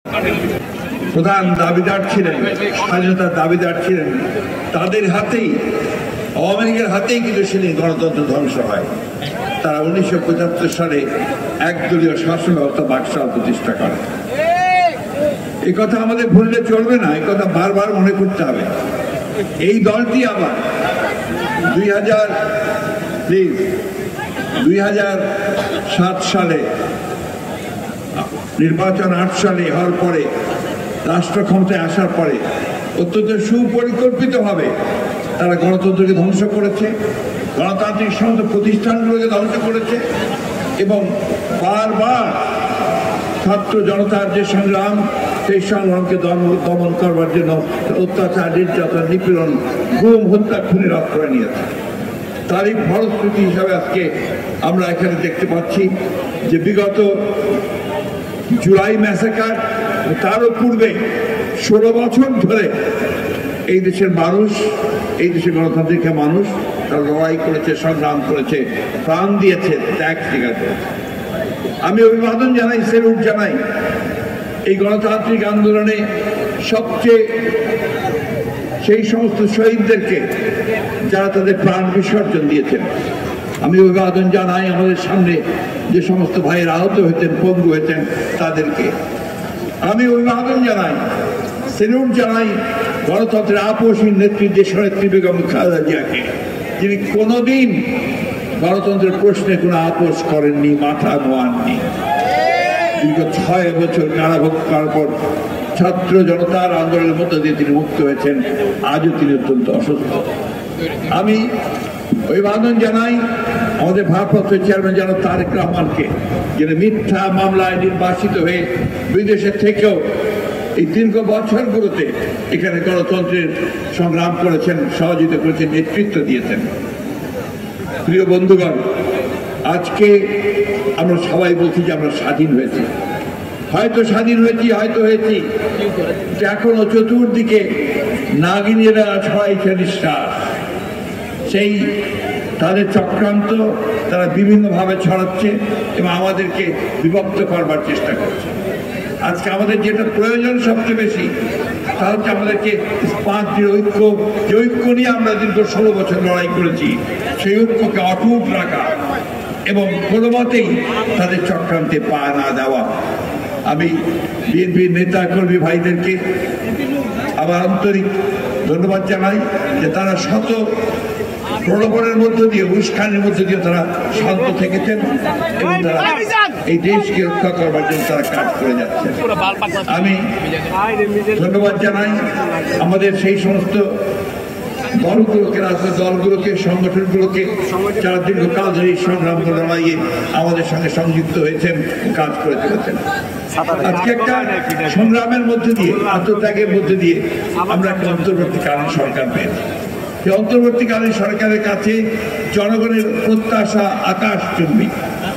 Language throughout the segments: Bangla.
প্রধান দাবিদার ছিলেন, স্বাধীনতার দাবিদার ছিলেন, তাদের হাতেই, আওয়ামী লীগের হাতেই কিন্তু সেদিন গণতন্ত্র ধ্বংস হয়। তারা 1975 সালে একদলীয় শাসন ব্যবস্থা বাকশাল প্রতিষ্ঠা করে। এই কথা আমাদের ভুললে চলবে না, এই কথা বারবার মনে করতে হবে। এই দলটি আবার 2007 সালে নির্বাচন 8 সালে হওয়ার পরে, রাষ্ট্র ক্ষমতায় আসার পরে অত্যন্ত সুপরিকল্পিতভাবে তারা গণতন্ত্রকে ধ্বংস করেছে, গণতান্ত্রিক সমস্ত প্রতিষ্ঠানগুলোকে ধ্বংস করেছে এবং বারবার ছাত্র জনতার যে সংগ্রাম, সেই সংগ্রামকে দমন করবার জন্য অত্যাচার, নির্যাতন, নিপীড়ন, গুম, হত্যা, খুনের আশ্রয় নিয়েছে। তারই ফলশ্রুতি হিসাবে আজকে আমরা এখানে দেখতে পাচ্ছি যে বিগত জুলাই ম্যাসাকার, তারও পূর্বে 16 বছর ধরে এই দেশের মানুষ, এই দেশের গণতান্ত্রিক মানুষ তারা লড়াই করেছে, সংগ্রাম করেছে, প্রাণ দিয়েছে, ত্যাগ স্বীকার করেছে। আমি অভিবাদন জানাই, সেলুট জানাই এই গণতান্ত্রিক আন্দোলনে সবচেয়ে সেই সমস্ত শহীদদেরকে যারা তাদের প্রাণ বিসর্জন দিয়েছেন। আমি অভিবাদন জানাই আমাদের সামনে যে সমস্ত ভাইয়ের আহত হয়েছেন, পঙ্গু হয়েছেন তাদেরকে। আমি অভিবাদন জানাই, সেলুট জানাই গণতন্ত্রের আপসহীন নেত্রী, দেশনেত্রী বেগম খালেদা জিয়াকে, যিনি কোনোদিন গণতন্ত্রের প্রশ্নে কোনো আপোষ করেননি, মাথা নোয়াননি। দীর্ঘ 6 বছর কারাভোগ করার পর ছাত্র জনতার আন্দোলনের মধ্য দিয়ে তিনি মুক্ত হয়েছেন। আজও তিনি অত্যন্ত অসুস্থ। আমি অভিবাদন জানাই আমাদের ভারপ্রাপ্ত চেয়ারম্যান জনাব তারেক রহমানকে, যিনি মিথ্যা মামলায় নির্বাসিত হয়ে বিদেশে থেকেও এই দীর্ঘ বছরগুলোতে এখানে গণতন্ত্রের সংগ্রাম করেছেন, সহযোগিতা করেছেন, নেতৃত্ব দিয়েছেন। প্রিয় বন্ধুগণ, আজকে আমরা সবাই বলছি যে আমরা স্বাধীন হয়েছি, হয়তো স্বাধীন হয়েছি, হয়তো হয়েছি, এখনো চতুর্দিকে নাগিনীরা ছড়াইছে নিঃশ্বাস। সেই তাদের চক্রান্ত তারা বিভিন্নভাবে ছড়াচ্ছে এবং আমাদেরকে বিভক্ত করবার চেষ্টা করছে। আজকে আমাদের যেটা প্রয়োজন সবচেয়ে বেশি, তা হচ্ছে আমাদেরকে পাঁচটির ঐক্য, যে ঐক্য নিয়ে আমরা দীর্ঘ 16 বছর লড়াই করেছি, সেই ঐক্যকে অটুট রাখা এবং কোনো মতেই তাদের চক্রান্তে পা না দেওয়া। আমি বিএনপির নেতা কর্মী ভাইদেরকে আবার আন্তরিক ধন্যবাদ জানাই যে তারা শত প্রলোভনের মধ্য দিয়ে, উস্কানির মধ্য দিয়ে তারা শান্ত থেকেছেন এবং তারা এই দেশকে রক্ষা করবার জন্য তারা কাজ করে যাচ্ছেন। আমি ধন্যবাদ জানাই আমাদের সেই সমস্ত দলগুলোকে, রাজনৈতিক দলগুলোকে, সংগঠনগুলোকে যারা দীর্ঘকাল ধরে সংগ্রাম লড়াইয়ে আমাদের সঙ্গে সংযুক্ত হয়েছেন, কাজ করে চলেছেন। আজকে একটা সংগ্রামের মধ্যে দিয়ে, আত্মত্যাগের মধ্যে দিয়ে আমরা একটা অন্তর্বর্তীকালীন সরকার পেয়েছি। এই অন্তর্বর্তীকালীন সরকারের কাছে জনগণের প্রত্যাশা আকাশচুম্বী।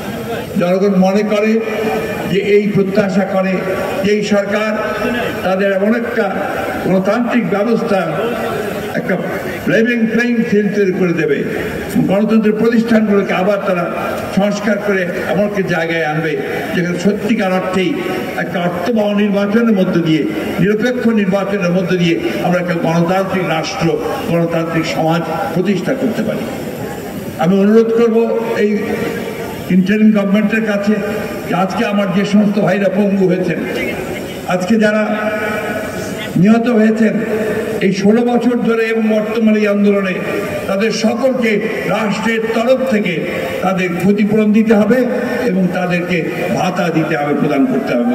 জনগণ মনে করে যে এই প্রত্যাশা করে যে এই সরকার তাদের এমন একটা গণতান্ত্রিক ব্যবস্থা, একটা লেভেল প্লেইং ফিল্ড তৈরি করে দেবে, গণতন্ত্রের প্রতিষ্ঠানগুলোকে আবার তারা সংস্কার করে এমন একটা জায়গায় আনবে যেখানে সত্যিকার অর্থেই একটা অর্থবহ নির্বাচনের মধ্য দিয়ে, নিরপেক্ষ নির্বাচনের মধ্য দিয়ে আমরা একটা গণতান্ত্রিক রাষ্ট্র, গণতান্ত্রিক সমাজ প্রতিষ্ঠা করতে পারি। আমি অনুরোধ করব এই ইন্টারিম গভর্নমেন্টের কাছে, আজকে আমার যে সমস্ত ভাইরা পঙ্গু হয়েছেন, আজকে যারা নিহত হয়েছেন এই 16 বছর ধরে এবং বর্তমানে এই আন্দোলনে, তাদের সকলকে রাষ্ট্রের তরফ থেকে তাদের ক্ষতিপূরণ দিতে হবে এবং তাদেরকে ভাতা দিতে হবে, প্রদান করতে হবে।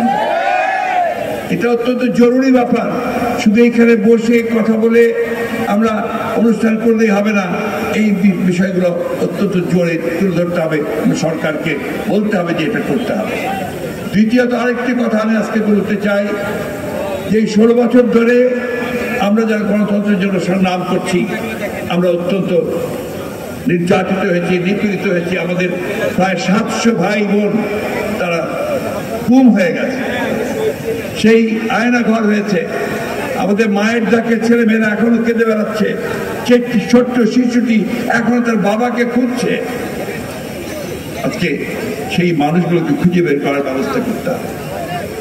এটা অত্যন্ত জরুরি ব্যাপার। শুধু এখানে বসে কথা বলে আমরা অনুষ্ঠান করলেই হবে না, এই বিষয়গুলো অত্যন্ত জোরে তুলে ধরতে হবে, সরকারকে বলতে হবে যে এটা করতে হবে। দ্বিতীয়ত আরেকটি কথা আমি আজকে বলতে চাই যে 16 বছর ধরে আমরা যারা গণতন্ত্রের জন্য সংগ্রাম করছি, আমরা অত্যন্ত নির্যাতিত হয়েছি, নিপীড়িত হয়েছি। আমাদের প্রায় 700 ভাই বোন তারা গুম হয়ে গেছে, সেই আয়না ঘর হয়েছে। আমাদের মায়ের ডাকে ছেলে মেয়েরা এখনো কেঁদে বেড়াচ্ছে, ছোট্ট শিশুটি এখনো তার বাবাকে খুঁজছে। আজকে সেই মানুষগুলোকে খুঁজে বের করার ব্যবস্থা করতে হবে।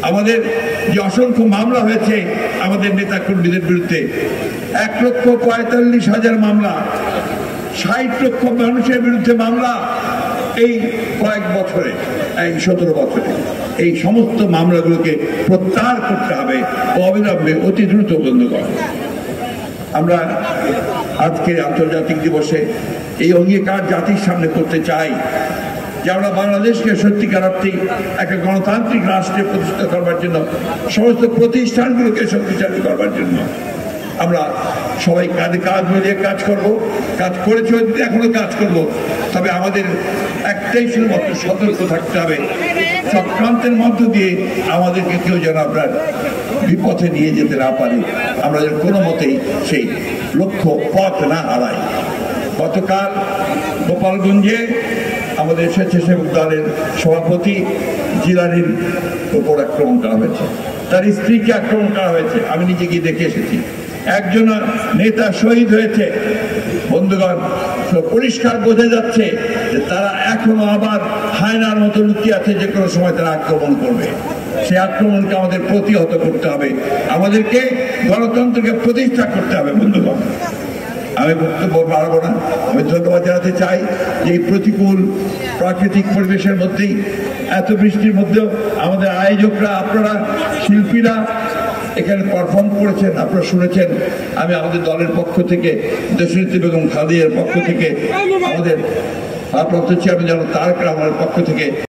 আমাদের যে অসংখ্য মামলা হয়েছে আমাদের নেতা কর্মীদের বিরুদ্ধে, 1,45,000 মামলা, 60 লক্ষ মানুষের বিরুদ্ধে মামলা এই কয়েক বছরে, এই 17 বছরে। এই সমস্ত মামলাগুলোকে প্রত্যাহার করতে হবে অবিলম্বে, অতি দ্রুত বন্ধ করা। আমরা আজকে আন্তর্জাতিক দিবসে এই অঙ্গীকার জাতির সামনে করতে চাই যে আমরা বাংলাদেশকে সত্যিকার অর্থেই একটা গণতান্ত্রিক রাষ্ট্রে প্রতিষ্ঠা করবার জন্য, সমস্ত প্রতিষ্ঠানগুলোকে শক্তিশালী করবার জন্য আমরা সবাই কাঁধে কাঁধ মিলিয়ে কাজ করব, কাজ করেছি, এখনো কাজ করব। তবে আমাদের একটাই শুধুমাত্র সতর্ক থাকতে হবে, চক্রান্তের মধ্য দিয়ে আমাদেরকে কেউ যেন আপনার বিপথে নিয়ে যেতে না পারে, আমরা যেন কোনো মতেই সেই লক্ষ্য পথ না হারাই। গতকাল গোপালগঞ্জে আমাদের স্বেচ্ছাসেবক দলের সভাপতি জিলানির উপর আক্রমণ করা হয়েছে, তার স্ত্রীকে আক্রমণ করা হয়েছে। আমি নিজে গিয়ে দেখে এসেছি। একজন নেতা শহীদ হয়েছে। বন্ধুগণ, পরিষ্কার বোঝা যাচ্ছে যে তারা এখনো আবার হায়নার মতো লুকিয়ে আছে, যে কোনো সময় তারা আক্রমণ করবে। সেই আক্রমণকে আমাদের প্রতিহত করতে হবে, আমাদেরকে গণতন্ত্রকে প্রতিষ্ঠা করতে হবে। বন্ধুগণ, আমি বক্তব্য বাড়াবো না। আমি ধন্যবাদ জানাতে চাই যে এই প্রতিকূল প্রাকৃতিক পরিবেশের মধ্যেই, এত বৃষ্টির মধ্যেও আমাদের আয়োজকরা, আপনারা শিল্পীরা এখানে পারফর্ম করেছেন, আপনারা শুনেছেন। আমি আমাদের দলের পক্ষ থেকে, দেশনেত্রী বেগম খালেদার পক্ষ থেকে, আমাদের ভারপ্রাপ্ত চেয়ারম্যান জনাব তারেক রহমানের পক্ষ থেকে